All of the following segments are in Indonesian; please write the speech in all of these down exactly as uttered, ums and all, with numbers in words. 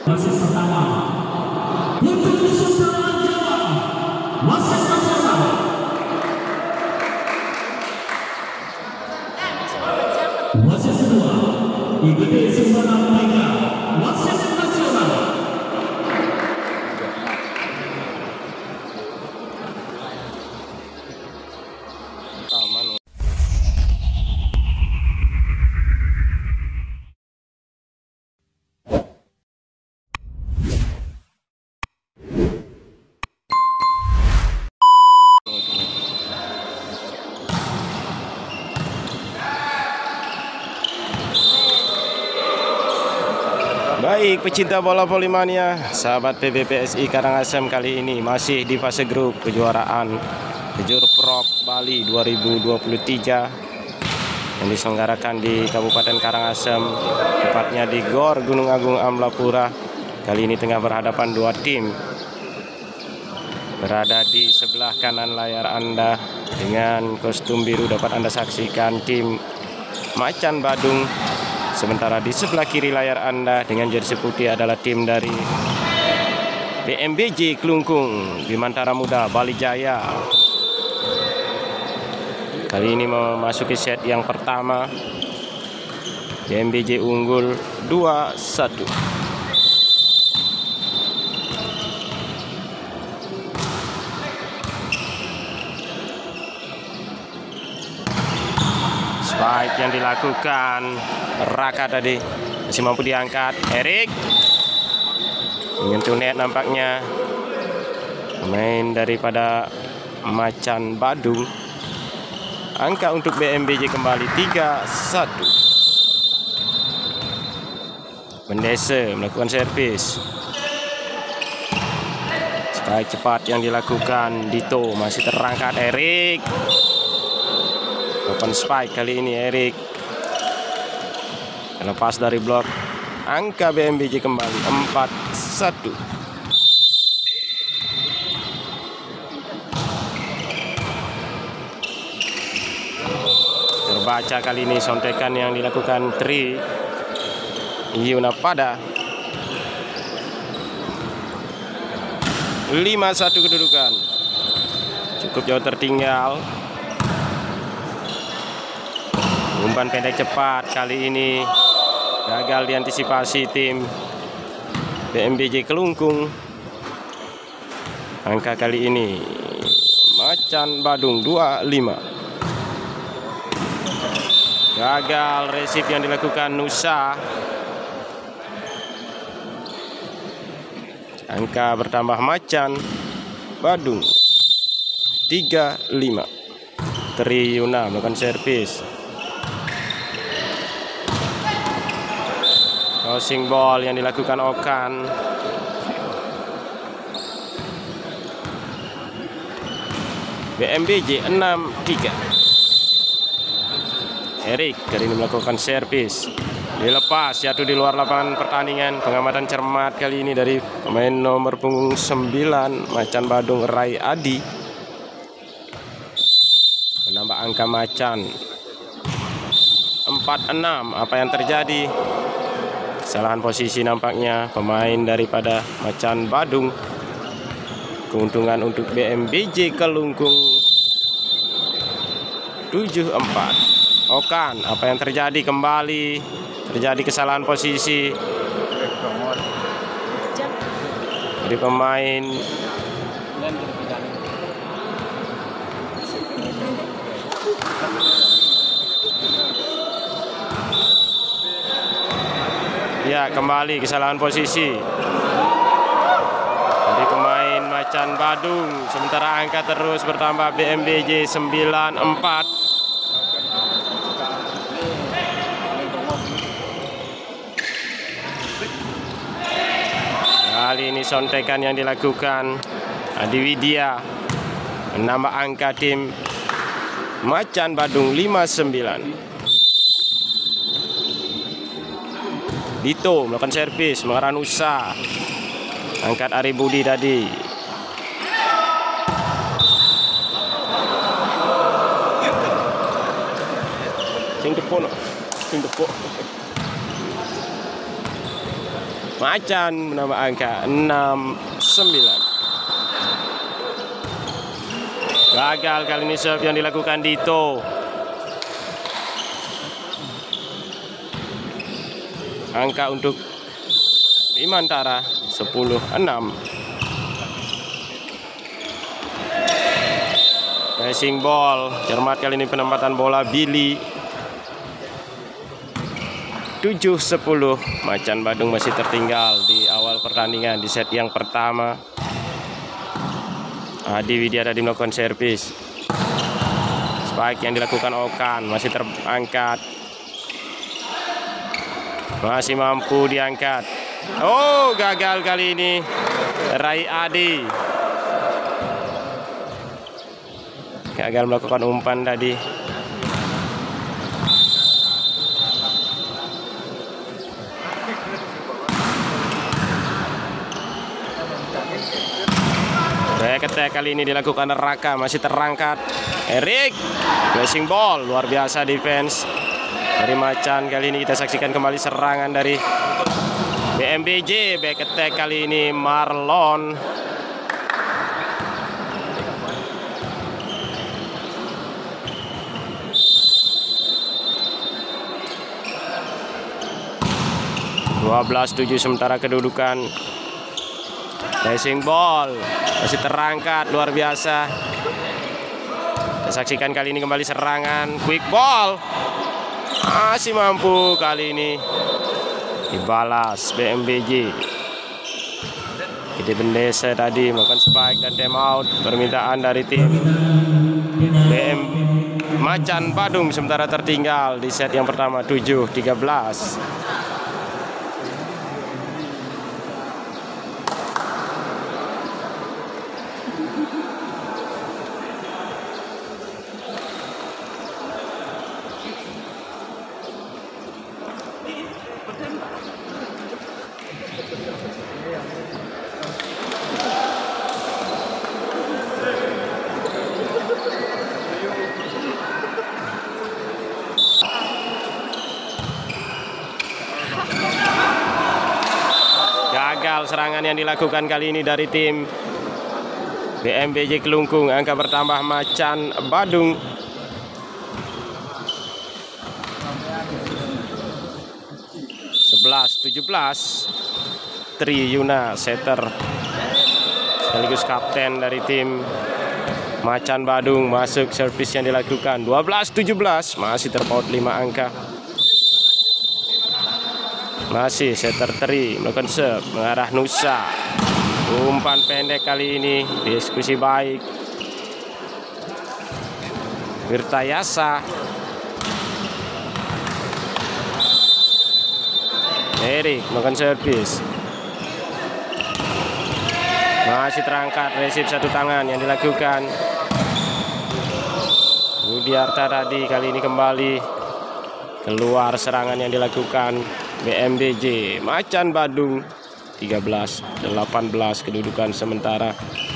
Wasit pertama untuk Nusantara Jawa, wasit nasional. Wasit kedua I B D Sembana Maika, wasit nasional. Baik pecinta bola volley-mania, sahabat P B P S I Karangasem, kali ini masih di fase grup kejuaraan Kejur Prop Bali dua ribu dua puluh tiga yang diselenggarakan di Kabupaten Karangasem, tepatnya di Gor Gunung Agung Amlapura. Kali ini tengah berhadapan dua tim. Berada di sebelah kanan layar Anda dengan kostum biru dapat Anda saksikan tim Macan Badung. Sementara di sebelah kiri layar Anda dengan jersey putih adalah tim dari B M B J Klungkung Bimantara Muda Bali Jaya. Kali ini memasuki set yang pertama. B M B J unggul dua satu. Spike yang dilakukan Raka tadi masih mampu diangkat. Erik menyentuh net nampaknya. Pemain daripada Macan Badung. Angka untuk B M B J kembali tiga satu. Mendese melakukan servis. Spike cepat yang dilakukan Dito, masih terangkat Erik. Open spike kali ini Erik. Lepas dari blok. Angka B M B J kembali empat satu. Terbaca kali ini sontekan yang dilakukan Tri Yuna pada. lima satu kedudukan. Cukup jauh tertinggal. Umpan pendek cepat kali ini gagal diantisipasi tim B M B J Kelungkung. Angka kali ini Macan Badung dua lima. Gagal resip yang dilakukan Nusa. Angka bertambah Macan Badung tiga lima. Tri Yuna melakukan servis. Crossing ball yang dilakukan Okan. B M B J enam tiga. Erik kali ini melakukan servis. Dilepas jatuh di luar lapangan pertandingan. Pengamatan cermat kali ini dari pemain nomor punggung sembilan Macan Badung Rai Adi. Menambah angka Macan empat enam. Apa yang terjadi? Kesalahan posisi nampaknya pemain daripada Macan Badung. Keuntungan untuk B M B J Kelungkung tujuh empat. Okan, apa yang terjadi kembali? Terjadi kesalahan posisi dari pemain ya, kembali kesalahan posisi dari pemain Macan Badung. Sementara angka terus bertambah B M B J sembilan empat. Kali ini sontekan yang dilakukan Adi Widya menambah angka tim Macan Badung lima sembilan. Dito melakukan servis mengarah Nusa. Angkat Ari Budi tadi. Sing depo no. Sing depo. Macan menambah angka enam sembilan. Gagal kali ini serve yang dilakukan Dito. Angka untuk Bimantara sepuluh enam. Racing ball, cermat kali ini penempatan bola Billy. tujuh sepuluh. Macan Badung masih tertinggal di awal pertandingan di set yang pertama. Adi Widyadadi melakukan servis. Spike yang dilakukan Okan masih terangkat. Masih mampu diangkat. Oh, gagal kali ini Rai Adi. Gagal melakukan umpan tadi. Back attack kali ini dilakukan Raka, masih terangkat. Erik, racing ball, luar biasa defense dari Macan. Kali ini kita saksikan kembali serangan dari B M B J. Back attack kali ini Marlon. dua belas tujuh sementara kedudukan. Racing ball masih terangkat, luar biasa. Kita saksikan kali ini kembali serangan quick ball. Masih mampu kali ini dibalas B M B J. Gede Bendesa tadi melakukan spike dan time out. Permintaan dari tim B M Macan Badung sementara tertinggal di set yang pertama tujuh tiga belas. Gagal serangan yang dilakukan kali ini dari tim B M B J Kelungkung. Angka bertambah Macan Badung. sebelas tujuh belas. Tri Yuna setter sekaligus kapten dari tim Macan Badung masuk servis yang dilakukan. Dua belas tujuh belas, masih terpaut lima angka. Masih setter Tri melakukan serve mengarah Nusa. Umpan pendek kali ini, diskusi baik. Wirtayasa. Erik melakukan servis. Masih terangkat, resip satu tangan yang dilakukan Budiarta tadi. Kali ini kembali keluar serangan yang dilakukan B M B J. Macan Badung tiga belas delapan belas kedudukan sementara.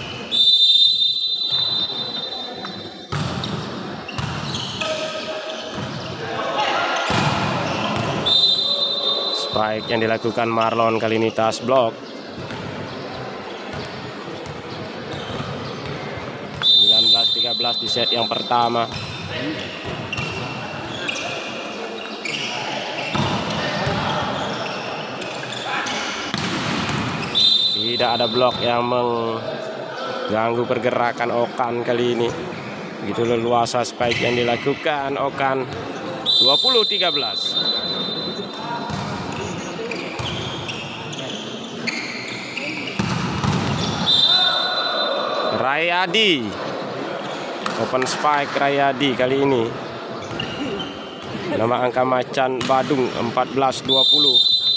Spike yang dilakukan Marlon kali ini tas blok. sembilan belas tiga belas di set yang pertama. Tidak ada blok yang mengganggu pergerakan Okan kali ini. Begitu leluasa spike yang dilakukan Okan. dua puluh tiga belas. Rayadi. Open spike Rayadi kali ini. Nama angka Macan Badung empat belas dua puluh.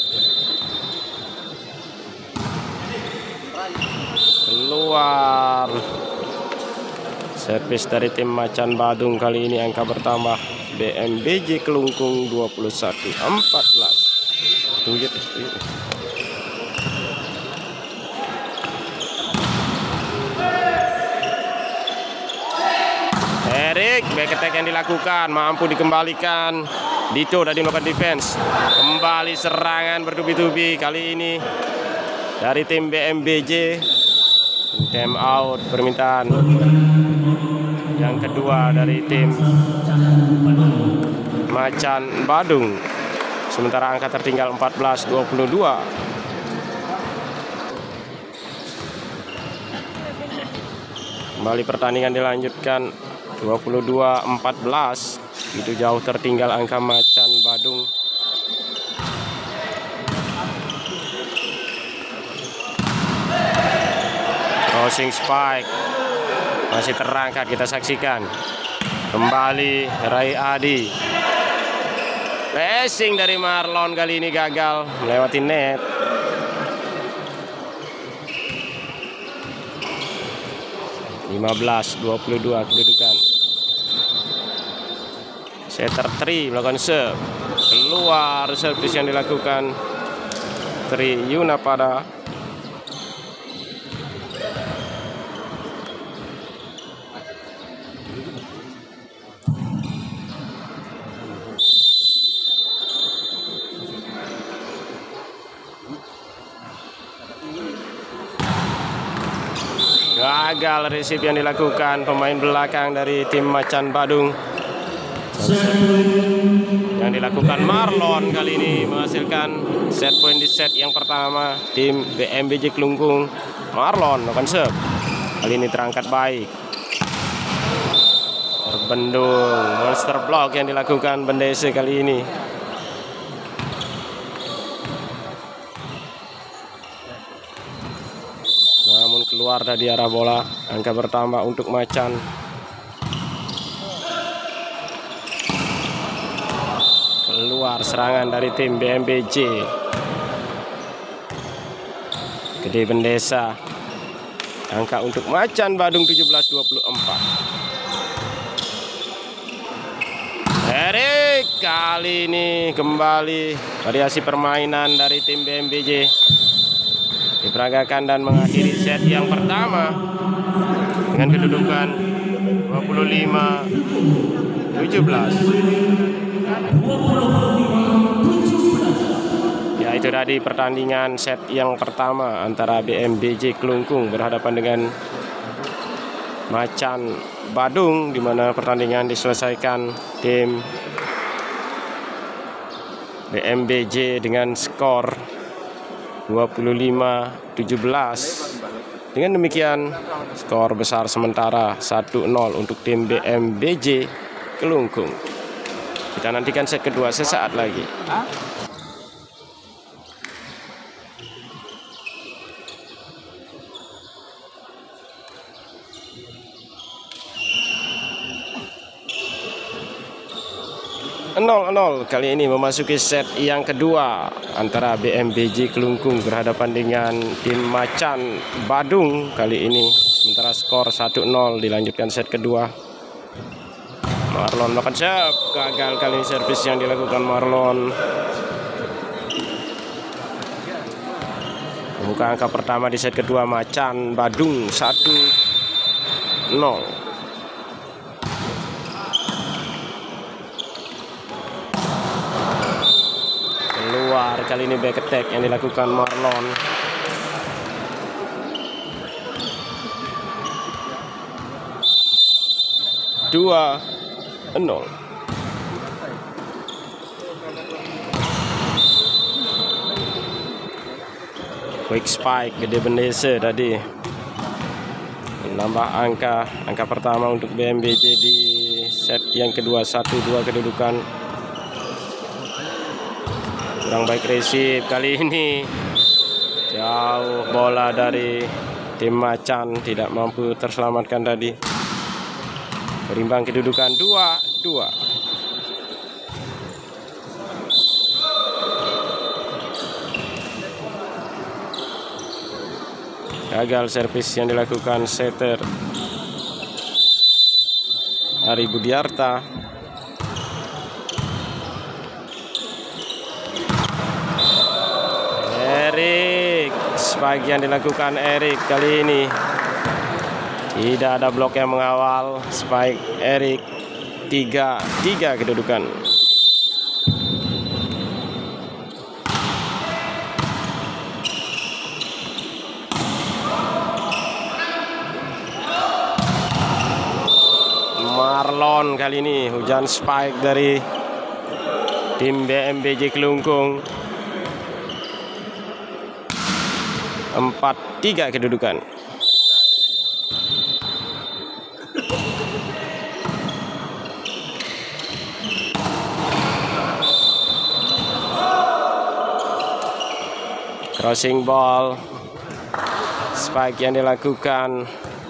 Keluar servis dari tim Macan Badung. Kali ini angka bertambah B M B J Kelungkung dua puluh satu empat belas. Tunggu, tunggu. Erik, back attack yang dilakukan mampu dikembalikan Dito tadi melakukan defense. Kembali serangan bertubi-tubi kali ini dari tim B M B J. Time out, permintaan yang kedua dari tim Macan Badung. Sementara angka tertinggal empat belas dua puluh dua. Kembali pertandingan dilanjutkan dua puluh dua empat belas. Itu jauh tertinggal angka Macan Badung. Crossing spike masih terangkat, kita saksikan. Kembali Rai Adi. Passing dari Marlon kali ini gagal melewati net. lima belas dua puluh dua kedudukan. Setter Tri melakukan serve. Keluar service yang dilakukan Tri Yunapada. Gagal receive yang dilakukan pemain belakang dari tim Macan Badung. Yang dilakukan Marlon kali ini menghasilkan set point di set yang pertama. Tim B M B J Klungkung. Marlon melakukan serve. Kali ini terangkat baik. Terbendung. Monster block yang dilakukan Bendese kali ini. Namun keluar dari arah bola. Angka bertambah untuk Macan. Keluar serangan dari tim B M B J. Gede Bendesa. Angka untuk Macan Badung tujuh belas dua puluh empat. Erik kali ini kembali variasi permainan dari tim B M B J diperagakan dan mengakhiri set yang pertama dengan kedudukan dua puluh lima tujuh belas. Ya, itu tadi pertandingan set yang pertama antara B M B J Klungkung berhadapan dengan Macan Badung, di mana pertandingan diselesaikan tim B M B J dengan skor dua puluh lima tujuh belas. Dengan demikian skor besar sementara satu nol untuk tim B M B J Klungkung. Kita nantikan set kedua sesaat lagi. nol nol kali ini memasuki set yang kedua antara B M B J Klungkung berhadapan dengan tim Macan Badung kali ini. Sementara skor satu nol dilanjutkan set kedua. Marlon melakukan serve, gagal kali ini servis yang dilakukan Marlon. Membuka angka pertama di set kedua Macan Badung satu nol. Keluar kali ini back attack yang dilakukan Marlon. dua nol. Quick spike Gede Bendese tadi menambah angka angka pertama untuk B M B J di set yang kedua. Satu dua kedudukan. Kurang baik receive kali ini, jauh bola dari tim Macan, tidak mampu terselamatkan tadi. Berimbang kedudukan dua dua. Gagal servis yang dilakukan setter Ari Budiarta. Erik, sebagian dilakukan Erik kali ini. Tidak ada blok yang mengawal. Spike Erik. Tiga tiga kedudukan. Marlon kali ini hujan spike dari tim B M B J Kelungkung. Empat tiga kedudukan. Crossing ball, spike yang dilakukan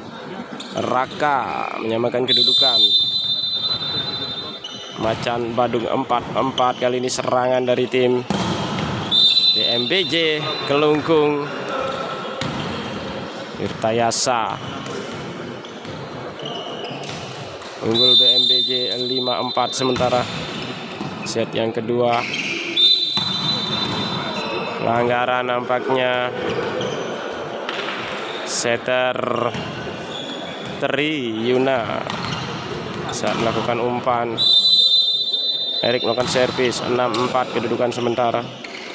Raka menyamakan kedudukan. Macan Badung empat empat. Kali ini serangan dari tim B M B J Kelungkung. Irtayasa unggul B M B J lima empat sementara set yang kedua. Pelanggaran nampaknya. Setter Tri Yuna saat melakukan umpan. Erik melakukan servis. Enam empat kedudukan sementara.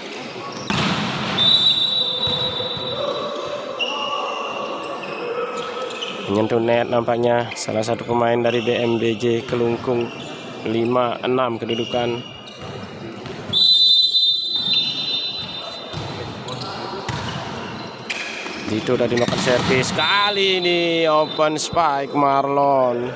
Menyentuh net nampaknya salah satu pemain dari B M B J Kelungkung. Lima enam kedudukan. Itu udah dimakan servis. Kali ini open spike Marlon.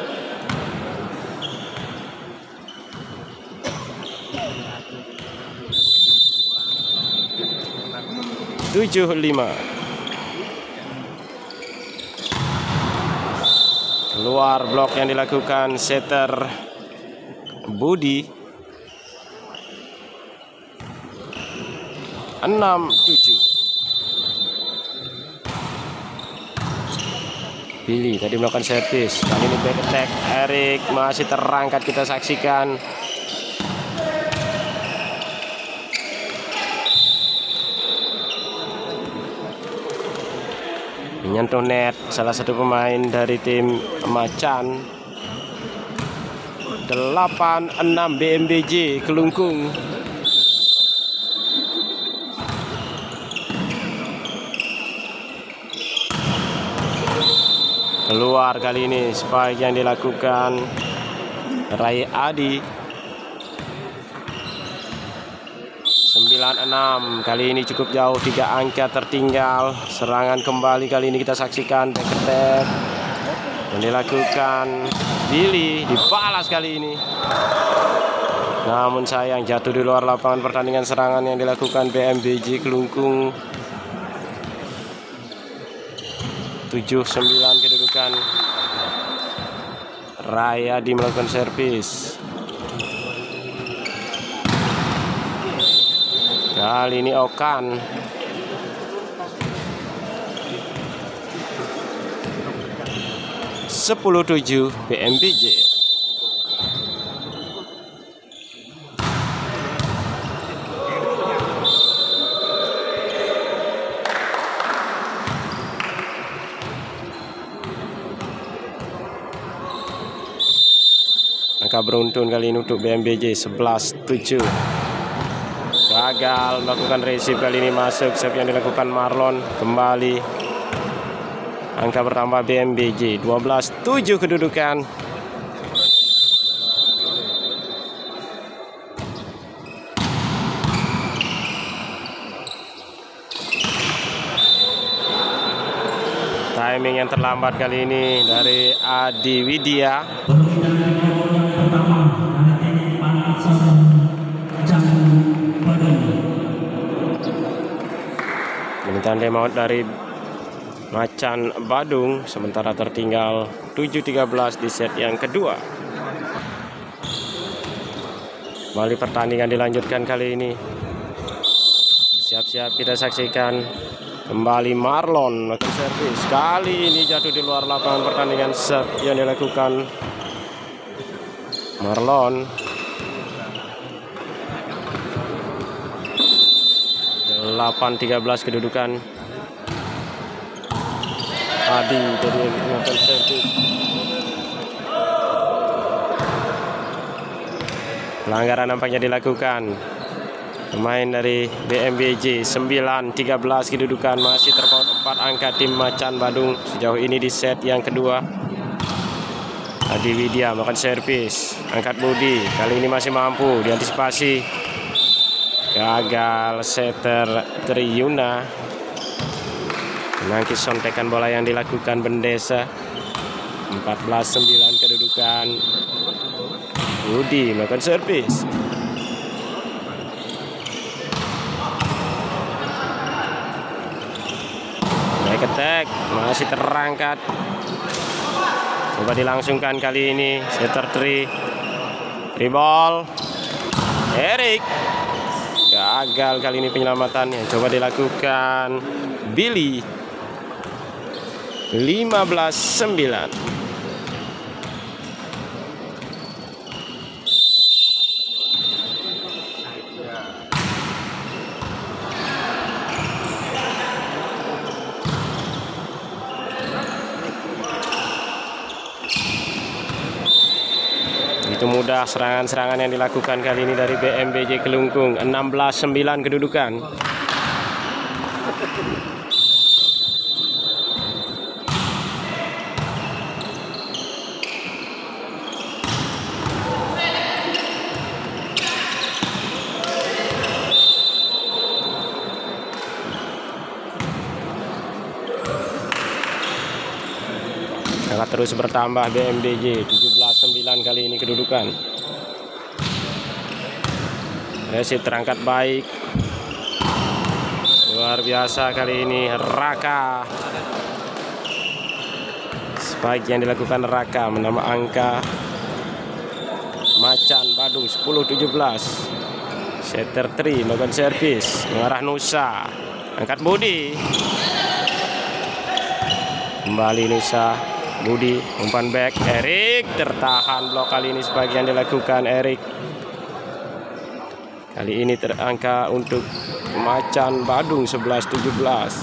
Tujuh lima. Keluar blok yang dilakukan setter Budi. Enam tujuh. Billy tadi melakukan servis. Kali ini back attack Erik masih terangkat, kita saksikan. Menyentuh net salah satu pemain dari tim Macan. Delapan enam B M B J Kelungkung. Keluar kali ini spike yang dilakukan Rai Adi. Sembilan enam. Kali ini cukup jauh, tiga angka tertinggal. Serangan kembali kali ini kita saksikan. Back attack yang dilakukan Billy, dibalas kali ini. Namun sayang jatuh di luar lapangan. Pertandingan serangan yang dilakukan B M B J Kelungkung. Tujuh sembilan kedudukan. Raya di melakukan servis. Kali ini Okan. Sepuluh tujuh B M B J. Angka beruntun kali ini untuk B M B J. Sebelas tujuh. Gagal melakukan receive kali ini, masuk save yang dilakukan Marlon. Kembali angka bertambah B M B J. Dua belas tujuh kedudukan. Timing yang terlambat kali ini dari Adi Widya. Permintaan timeout dari Macan Badung, sementara tertinggal tujuh tiga belas di set yang kedua. Kembali pertandingan dilanjutkan kali ini. Siap-siap kita saksikan. Kembali Marlon melakukan servis. Kali ini jatuh di luar lapangan. Pertandingan set yang dilakukan Marlon. Delapan tiga belas kedudukan. Adi jadi melakukan servis. Pelanggaran nampaknya dilakukan pemain dari B M B J. Sembilan tiga belas kedudukan, masih terpaut empat angka tim Macan Badung sejauh ini di set yang kedua. Adi Budi Widya makan servis, angkat Budi, kali ini masih mampu diantisipasi, gagal setter Triyuna, menangkis sontekan bola yang dilakukan Bendesa. Empat belas sembilan kedudukan. Budi makan servis, naik attack, masih terangkat. Coba dilangsungkan kali ini setter Tri, Ribol, Erik, gagal kali ini penyelamatannya. Coba dilakukan Billy. Lima belas sembilan. Itu mudah serangan-serangan yang dilakukan kali ini dari B M B J Kelungkung. Enam belas sembilan kedudukan. Sangat terus bertambah B M B J. Tujuh belas sembilan kali ini kedudukan. Resi terangkat baik, luar biasa kali ini Raka. Spike yang dilakukan Raka menambah angka. Macan Badung sepuluh tujuh belas. Setter Tri melakukan servis mengarah Nusa, angkat Budi, kembali Nusa. Budi umpan back, Erik tertahan blok kali ini sebagian dilakukan Erik. Kali ini terangka untuk Macan Badung sebelas tujuh belas.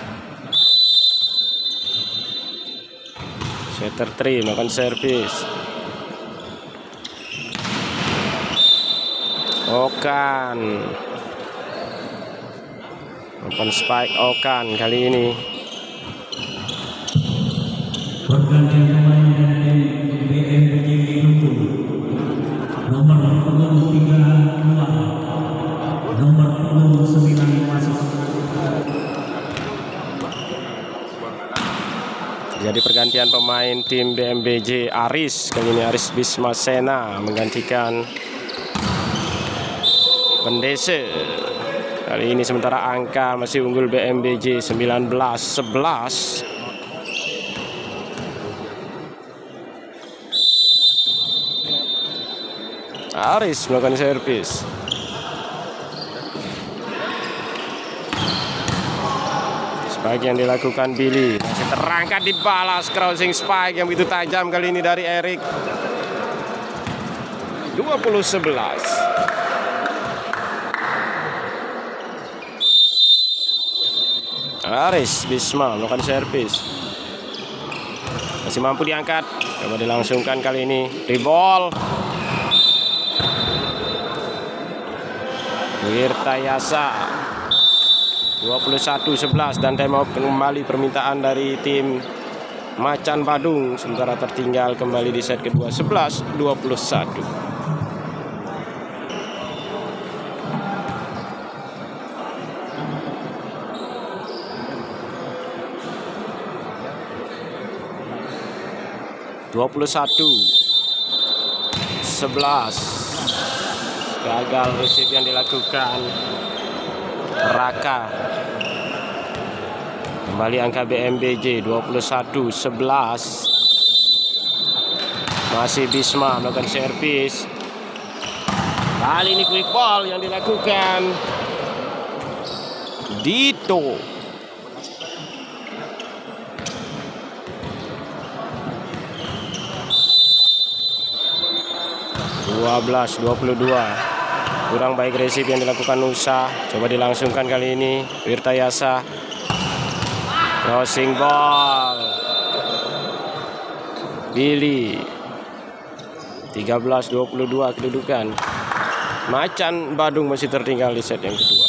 Setter Tri melakukan servis. Okan. Umpan spike Okan kali ini. Pergantian pemain dari B M B J Kelungkung. Nomor punggung tiga keluar, nomor punggung sembilan masuk. Jadi pergantian pemain tim B M B J. Aris, kali ini Aris Bisma Sena menggantikan Pendese. Kali ini sementara angka masih unggul B M B J sembilan belas sebelas. Aris melakukan servis. Spike yang dilakukan Billy masih terangkat, dibalas crossing spike yang begitu tajam kali ini dari Erik. dua puluh sebelas. Aris Bisma melakukan servis. Masih mampu diangkat. Coba dilangsungkan kali ini. Ribol. Wirtayasa dua puluh satu sebelas dan time out kembali permintaan dari tim Macan Badung, sementara tertinggal kembali di set kedua sebelas dua puluh satu. dua puluh satu sebelas. Gagal receive yang dilakukan Raka. Kembali angka B M B J dua puluh satu sebelas. Masih Bisma melakukan servis. Kali ini quick ball yang dilakukan Dito. dua belas dua puluh dua. Kurang baik resip yang dilakukan Nusa. Coba dilangsungkan kali ini Wirtayasa. Crossing ball Billy. Tiga belas dua puluh dua kedudukan. Macan Badung masih tertinggal di set yang kedua.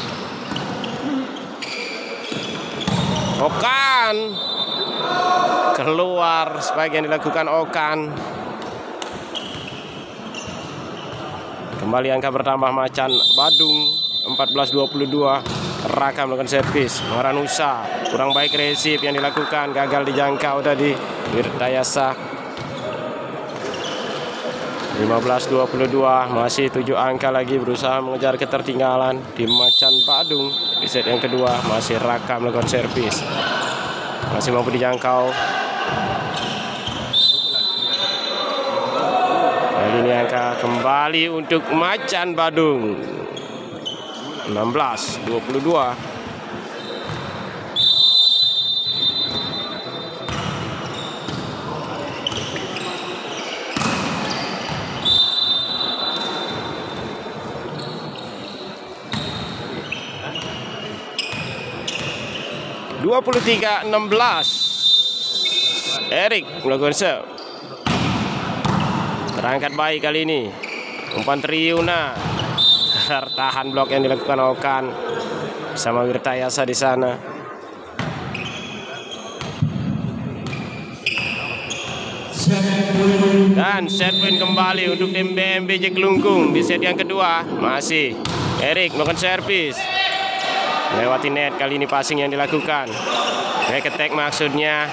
Okan keluar spike yang dilakukan Okan. Kembali angka bertambah Macan Badung empat belas dua puluh dua. Raka melakukan servis. Maranusa kurang baik resip yang dilakukan, gagal dijangkau tadi. Wirtayasa lima belas dua puluh dua, masih tujuh angka lagi berusaha mengejar ketertinggalan tim Macan Badung. Di set yang kedua masih Raka melakukan servis, masih mampu dijangkau. Kali ini angka kembali untuk Macan Badung enam belas dua puluh dua. dua puluh tiga enam belas. Erik melakukan serve. Terangkat baik kali ini. Umpan Triuna. Tahan blok yang dilakukan Okan sama Wirtayasa di sana. Dan set point kembali untuk tim B M B J Kelungkung di set yang kedua. Masih Erik melakukan servis. Lewati net, kali ini passing yang dilakukan. Back attack maksudnya.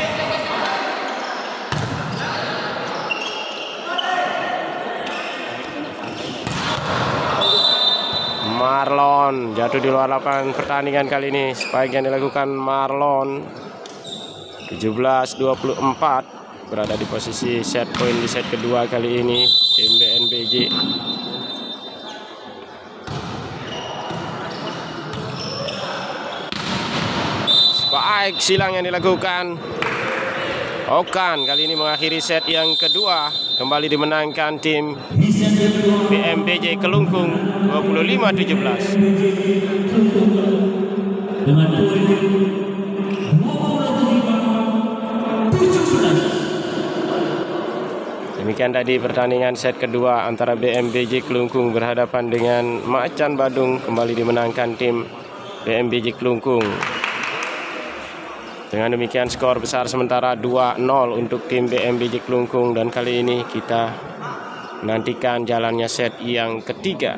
Marlon jatuh di luar lapangan pertandingan kali ini. Spike yang dilakukan Marlon. tujuh belas dua puluh empat, berada di posisi set point di set kedua kali ini tim B N B J. Spike silang yang dilakukan Okan kali ini mengakhiri set yang kedua. Kembali dimenangkan tim B M B J Kelungkung dua puluh lima tujuh belas. Dengan poin dua puluh lima tujuh belas. Demikian tadi pertandingan set kedua antara B M B J Kelungkung berhadapan dengan Macan Badung. Kembali dimenangkan tim B M B J Kelungkung. Dengan demikian skor besar sementara dua nol untuk tim B M B J Kelungkung, dan kali ini kita nantikan jalannya set yang ketiga.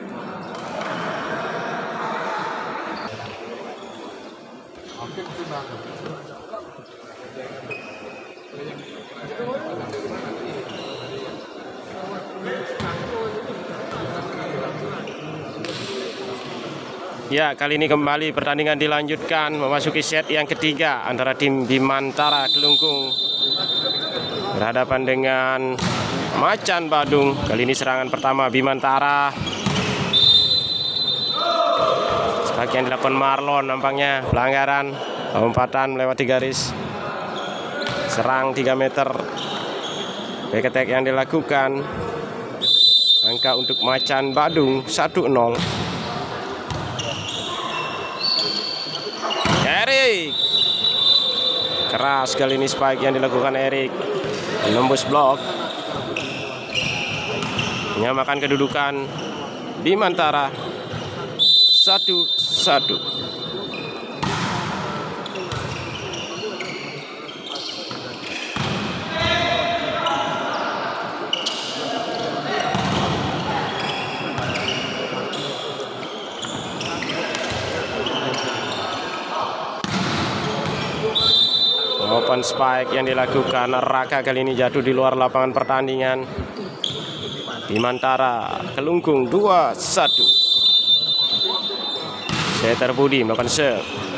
Ya, kali ini kembali pertandingan dilanjutkan memasuki set yang ketiga antara tim Bimantara Kelungkung berhadapan dengan Macan Badung. Kali ini serangan pertama Bimantara. Sebagai yang dilakukan Marlon, nampaknya pelanggaran lompatan melewati garis. Serang tiga meter. Back attack yang dilakukan. Angka untuk Macan Badung satu nol. Erik keras kali ini spike yang dilakukan Erik, menembus blok, menyamakan kedudukan Bimantara satu satu. Open spike yang dilakukan Raka kali ini jatuh di luar lapangan pertandingan. Bimantara Kelungkung dua satu. Setter Budi melakukan serve.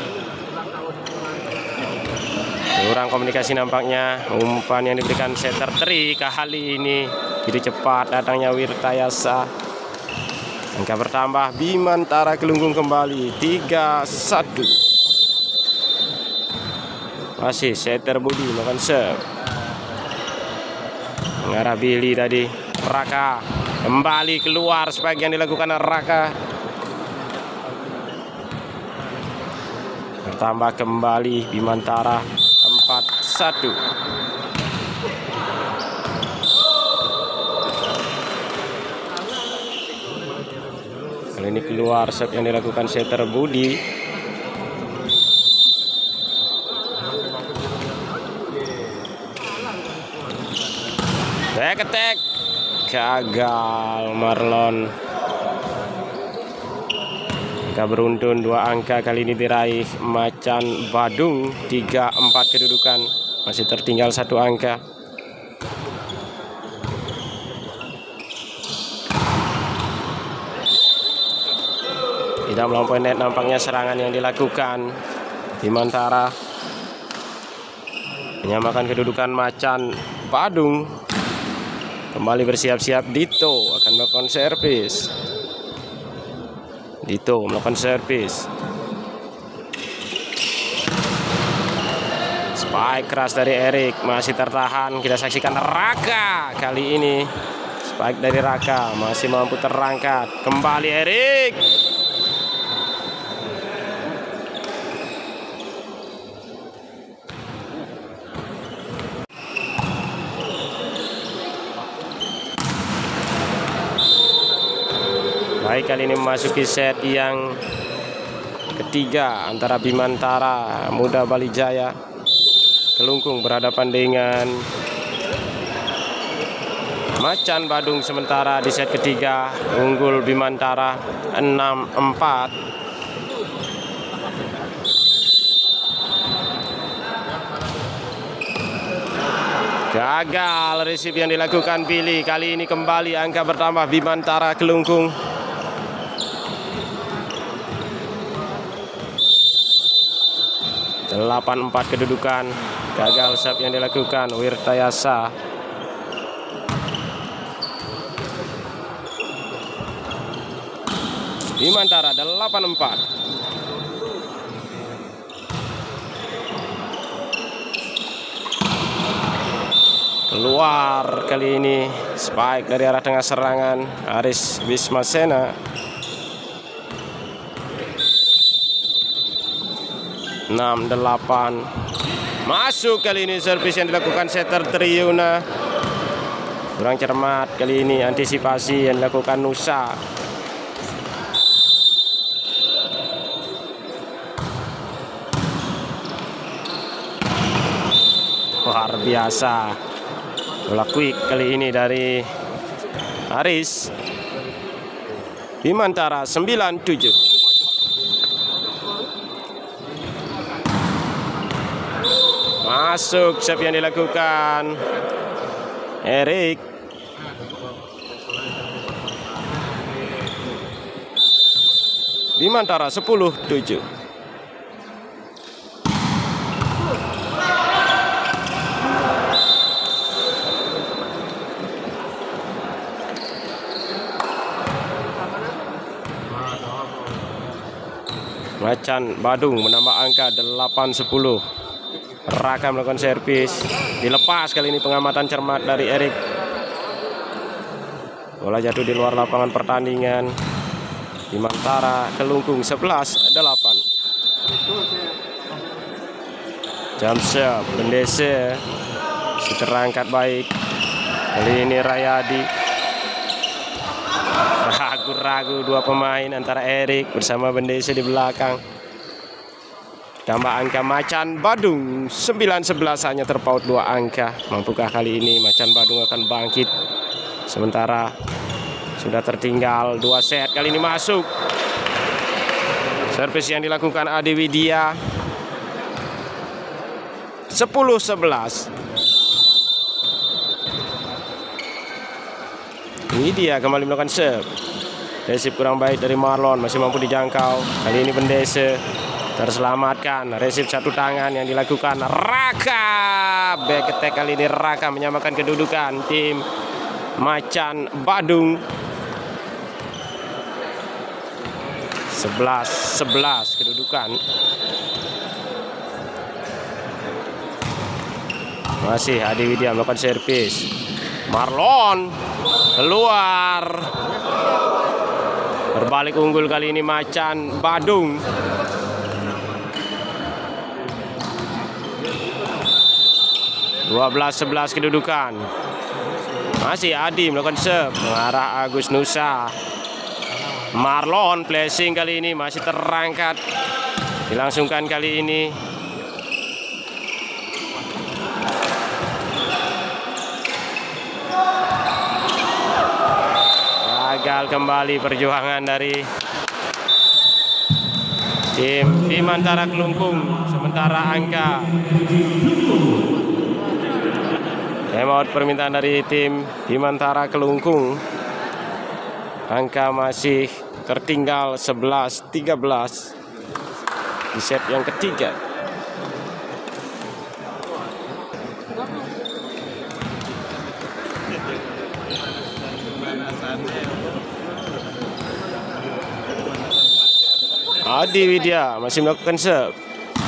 Kurang komunikasi nampaknya. Umpan yang diberikan setter Tri kali ini jadi cepat datangnya Wirtayasa. Angka bertambah Bimantara Kelungkung kembali tiga satu. Masih setter Budi melakukan serve. Mengarah Billy tadi. Raka kembali keluar spike yang dilakukan Raka. Bertambah kembali Bimantara empat satu. Kali ini keluar serve yang dilakukan setter Budi. back attack gagal. Marlon angka beruntun dua angka kali ini diraih Macan Badung. Tiga empat kedudukan, masih tertinggal satu angka. Tidak melampaui net nampaknya serangan yang dilakukan Bimantara menyamakan kedudukan Macan Badung. Kembali bersiap-siap, Dito akan melakukan servis. Dito melakukan servis. Spike keras dari Erik, masih tertahan. Kita saksikan Raka kali ini. Spike dari Raka masih mampu terangkat. Kembali Erik. Baik, kali ini memasuki set yang ketiga antara Bimantara Muda Bali Jaya Kelungkung berhadapan dengan Macan Badung. Sementara di set ketiga unggul Bimantara enam empat. Gagal receive yang dilakukan Billy. Kali ini kembali angka bertambah Bimantara Kelungkung. delapan empat kedudukan. Gagal serve yang dilakukan Wirtayasa. Bimantara delapan empat. Keluar kali ini spike dari arah tengah serangan Aris Wismasena. enam delapan. Masuk kali ini servis yang dilakukan setter Triuna. Kurang cermat kali ini antisipasi yang dilakukan Nusa. Luar biasa. Bola quick kali ini dari Aris. Bimantara sembilan tujuh. Masuk serve yang dilakukan Erik. Bimantara sepuluh tujuh. Macan Badung menambah angka delapan sepuluh. Raka melakukan servis, dilepas kali ini pengamatan cermat dari Erik. Bola jatuh di luar lapangan pertandingan. Bimantara Kelungkung sebelas delapan. Jump shot Bendese terangkat baik. Kali ini Rayadi. Ragu-ragu dua pemain antara Erik bersama Bendese di belakang. Tambah angka Macan Badung sembilan sebelas, hanya terpaut dua angka. Mampukah kali ini Macan Badung akan bangkit? Sementara sudah tertinggal dua set, kali ini masuk. Servis yang dilakukan Adi Widya. sepuluh sebelas. Widya kembali melakukan serve. Resip kurang baik dari Marlon, masih mampu dijangkau. Kali ini Bendese terselamatkan. Resip satu tangan yang dilakukan Raka. Back attack kali ini Raka menyamakan kedudukan tim Macan Badung. sebelas sebelas kedudukan. Masih Adi Widya melakukan servis. Marlon keluar. Berbalik unggul kali ini Macan Badung. dua belas sebelas kedudukan. Masih Adi melakukan serve mengarah Agus Nusa. Marlon flashing kali ini masih terangkat. Dilangsungkan kali ini. gagal kembali perjuangan dari tim Bimantara Kelungkung. Sementara angka Emot permintaan dari tim Bimantara Kelungkung. Angka masih tertinggal sebelas tiga belas di set yang ketiga. Adi Widya masih melakukan serve.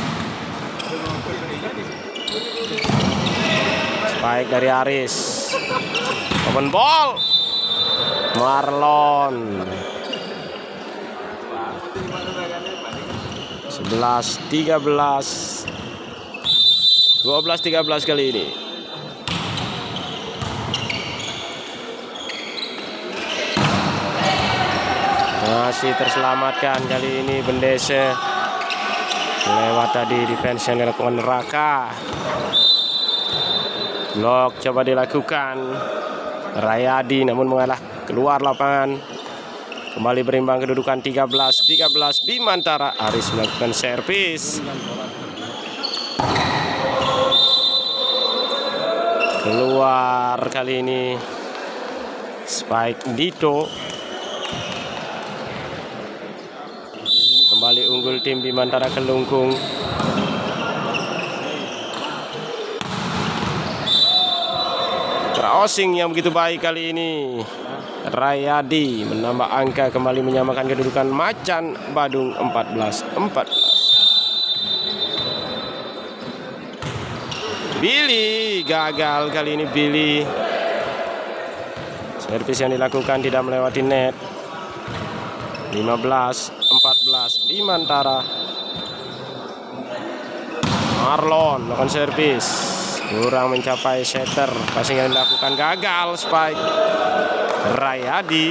Spike dari Aris. Open ball. Marlon. sebelas tiga belas. dua belas tiga belas kali ini. Masih terselamatkan kali ini Bendese. Lewat tadi defense yang dilakukan Raka. Blok coba dilakukan Rayadi namun mengalah keluar lapangan. Kembali berimbang kedudukan tiga belas tiga belas Bimantara. Aris melakukan servis. Keluar kali ini Spike Dito. Kembali unggul tim Bimantara Kelungkung. Crossing yang begitu baik kali ini. Rayadi menambah angka, kembali menyamakan kedudukan Macan Badung empat belas empat belas. Billy gagal kali ini Billy. Servis yang dilakukan tidak melewati net. lima belas empat belas Bimantara. Marlon melakukan servis, kurang mencapai setter. Passing yang dilakukan gagal. Spike Rayadi.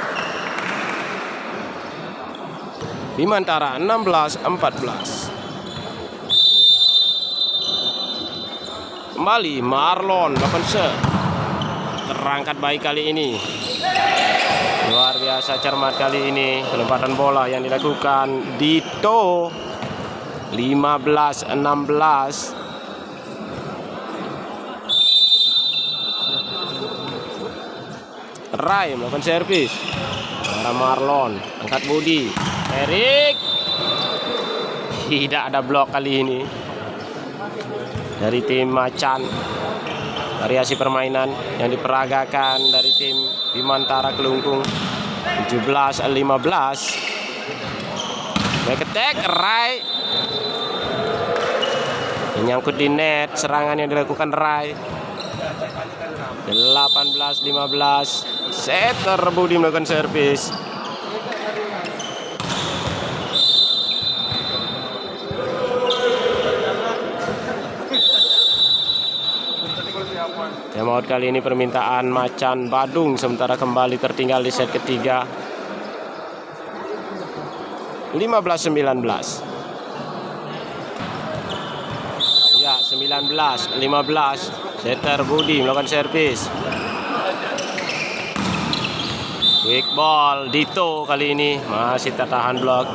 Bimantara enam belas empat belas. Kembali Marlon melakukan serve. Terangkat baik kali ini. Luar biasa cermat kali ini penempatan bola yang dilakukan Dito. lima belas enam belas. Rai melakukan servis. Para Marlon angkat body. Erik. Tidak ada blok kali ini dari tim Macan. Variasi permainan yang diperagakan dari tim Bimantara Kelungkung. tujuh belas lima belas. Back attack Rai. Menyangkut di net, serangan yang dilakukan Rai. delapan belas lima belas. Setter Budi melakukan servis. Timeout kali ini permintaan Macan Badung, sementara kembali tertinggal di set ketiga lima belas sembilan belas. Ya, sembilan belas lima belas. Setter Budi melakukan servis. Quick ball Dito kali ini masih tertahan blok.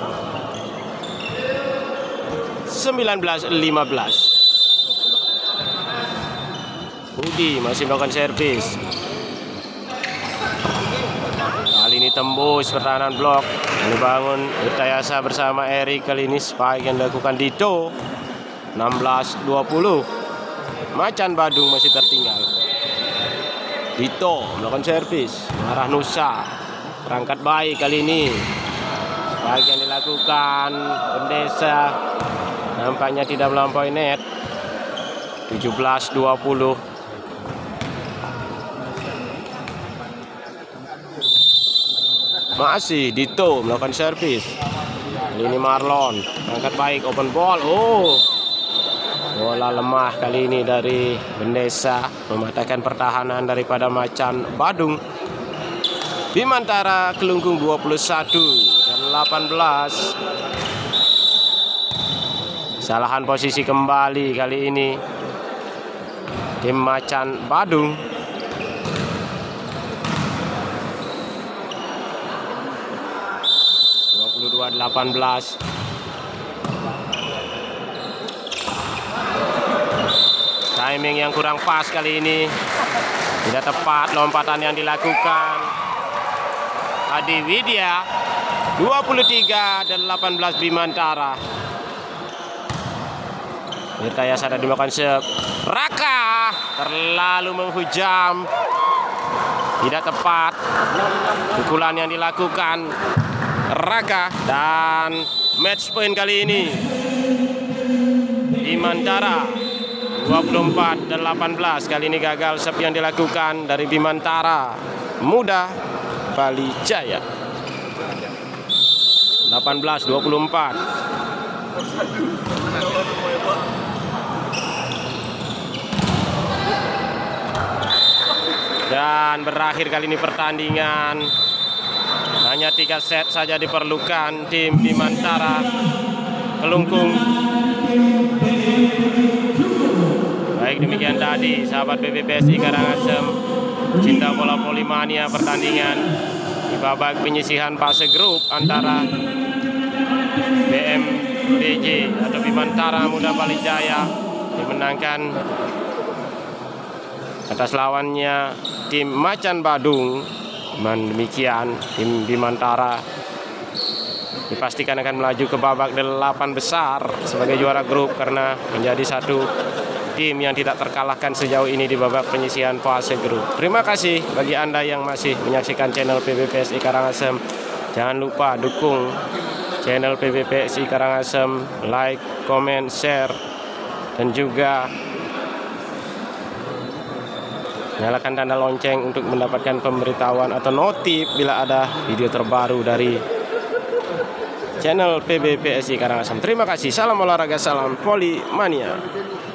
sembilan belas lima belas. Budi masih melakukan servis. Kali ini tembus pertahanan blok yang dibangun Wirtayasa bersama Erik. Kali ini spike yang dilakukan Dito. enam belas dua puluh. Macan Badung masih tertinggal. Dito melakukan servis. Arah Nusa. Perangkat baik kali ini. Spike yang dilakukan Bendesa nampaknya tidak melampaui net. tujuh belas dua puluh. Masih Dito melakukan servis. Ini Marlon angkat baik, open ball. Oh, bola lemah kali ini dari Bendesa, mematahkan pertahanan daripada Macan Badung. Bimantara Kelungkung dua puluh satu dan delapan belas. Kesalahan posisi kembali kali ini tim Macan Badung. delapan belas. Timing yang kurang pas kali ini. Tidak tepat lompatan yang dilakukan. Adi Widya dua puluh tiga dan delapan belas Bimantara. Tirta Yasada dimakan sep. Raka terlalu menghujam. Tidak tepat pukulan yang dilakukan Raka, dan match point kali ini Bimantara dua puluh empat dan delapan belas. Kali ini gagal serve yang dilakukan dari Bimantara Muda Bali Jaya. delapan belas dua puluh empat. Dan berakhir kali ini pertandingan. Hanya tiga set saja diperlukan tim Bimantara Kelungkung. Baik, demikian tadi sahabat P B P S I Karangasem, cinta bola Polimania, pertandingan di babak penyisihan fase grup antara B M B J atau Bimantara Muda Bali Jaya dimenangkan atas lawannya tim Macan Badung. Dan demikian tim Bimantara dipastikan akan melaju ke babak delapan besar sebagai juara grup karena menjadi satu tim yang tidak terkalahkan sejauh ini di babak penyisihan fase grup. Terima kasih bagi Anda yang masih menyaksikan channel P B P S I Karangasem. Jangan lupa dukung channel P B P S I Karangasem, like, comment, share, dan juga nyalakan tanda lonceng untuk mendapatkan pemberitahuan atau notif bila ada video terbaru dari channel P B P S I Karangasem. Terima kasih. Salam olahraga, salam Polimania.